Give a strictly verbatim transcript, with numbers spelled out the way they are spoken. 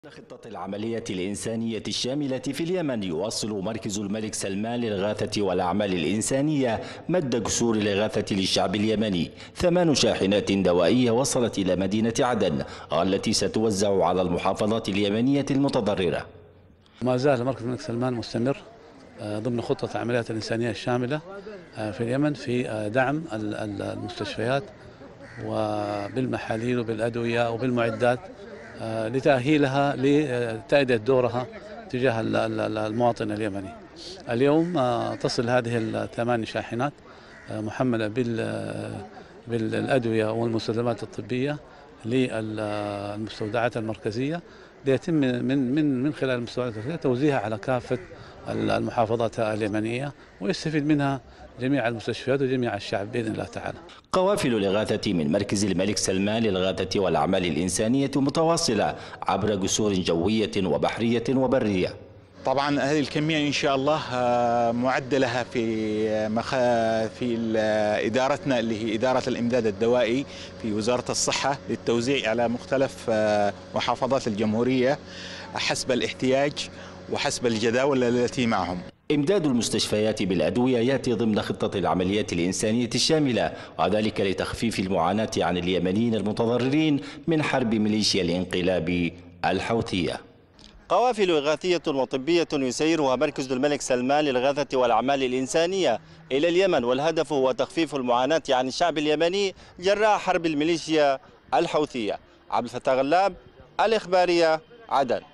خطة العملية الإنسانية الشاملة في اليمن يواصل مركز الملك سلمان للإغاثة والأعمال الإنسانية مد جسور الإغاثة للشعب اليمني. ثمان شاحنات دوائية وصلت إلى مدينة عدن التي ستوزع على المحافظات اليمنية المتضررة. ما زال مركز الملك سلمان مستمر ضمن خطة العمليات الإنسانية الشاملة في اليمن في دعم المستشفيات وبالمحاليل وبالأدوية وبالمعدات لتأهيلها لتأدية دورها تجاه المواطن اليمني. اليوم تصل هذه الثمان شاحنات محملة بالأدوية والمستلزمات الطبية للمستودعات المركزية ليتم من من من خلال المستودعات المركزية توزيعها على كافة المحافظات اليمنية ويستفيد منها جميع المستشفيات وجميع الشعب بإذن الله تعالى. قوافل الإغاثة من مركز الملك سلمان للإغاثة والأعمال الإنسانية متواصلة عبر جسور جوية وبحرية وبرية. طبعا هذه الكمية إن شاء الله معدلها في مخ... في إدارتنا اللي هي إدارة الإمداد الدوائي في وزارة الصحة للتوزيع على مختلف محافظات الجمهورية حسب الاحتياج وحسب الجداول التي معهم. إمداد المستشفيات بالأدوية يأتي ضمن خطة العمليات الإنسانية الشاملة، وذلك لتخفيف المعاناة عن اليمنيين المتضررين من حرب ميليشيا الانقلاب الحوثية. قوافل إغاثية وطبية يسيرها مركز الملك سلمان للإغاثة والأعمال الإنسانية إلى اليمن، والهدف هو تخفيف المعاناة عن الشعب اليمني جراء حرب الميليشيا الحوثية. عبد الفتاح غلاب، الإخبارية، عدن.